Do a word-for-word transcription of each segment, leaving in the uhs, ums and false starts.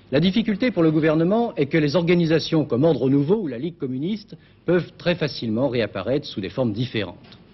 La difficulté pour le gouvernement est que les organisations comme Ordre Nouveau ou la Ligue communiste peuvent très facilement réapparaître sous des formes différentes.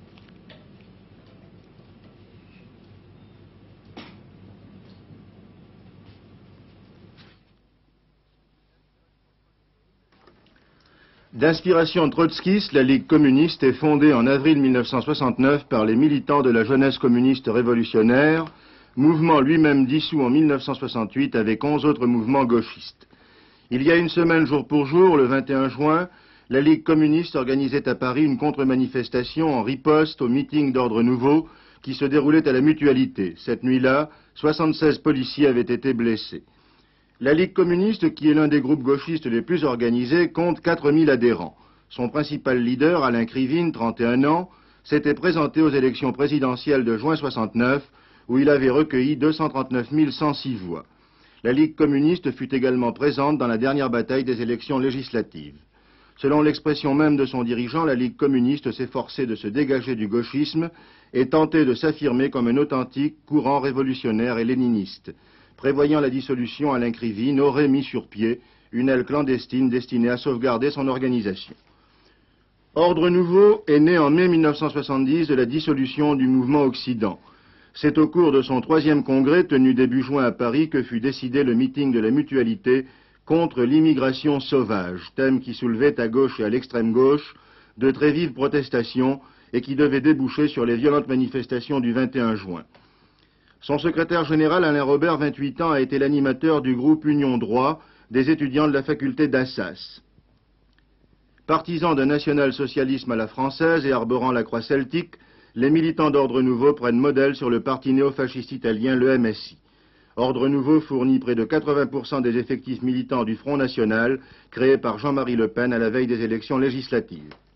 D'inspiration trotskiste, la Ligue communiste est fondée en avril mille neuf cent soixante-neuf par les militants de la jeunesse communiste révolutionnaire, mouvement lui-même dissous en mille neuf cent soixante-huit avec onze autres mouvements gauchistes. Il y a une semaine jour pour jour, le vingt et un juin, la Ligue communiste organisait à Paris une contre-manifestation en riposte au meeting d'Ordre Nouveau qui se déroulait à la Mutualité. Cette nuit-là, soixante-seize policiers avaient été blessés. La Ligue communiste, qui est l'un des groupes gauchistes les plus organisés, compte quatre mille adhérents. Son principal leader, Alain Krivine, trente et un ans, s'était présenté aux élections présidentielles de juin soixante-neuf, où il avait recueilli deux cent trente-neuf mille cent six voix. La Ligue communiste fut également présente dans la dernière bataille des élections législatives. Selon l'expression même de son dirigeant, la Ligue communiste s'efforçait de se dégager du gauchisme et tentait de s'affirmer comme un authentique courant révolutionnaire et léniniste. Prévoyant la dissolution, Alain Krivine aurait mis sur pied une aile clandestine destinée à sauvegarder son organisation. Ordre Nouveau est né en mai mille neuf cent soixante-dix de la dissolution du mouvement Occident. C'est au cours de son troisième congrès tenu début juin à Paris que fut décidé le meeting de la Mutualité contre l'immigration sauvage, thème qui soulevait à gauche et à l'extrême gauche de très vives protestations et qui devait déboucher sur les violentes manifestations du vingt et un juin. Son secrétaire général, Alain Robert, vingt-huit ans, a été l'animateur du groupe Union Droit des étudiants de la faculté d'Assas. Partisans d'un national-socialisme à la française et arborant la croix celtique, les militants d'Ordre Nouveau prennent modèle sur le parti néofasciste italien, le M S I. Ordre Nouveau fournit près de quatre-vingts pour cent des effectifs militants du Front National, créé par Jean-Marie Le Pen à la veille des élections législatives.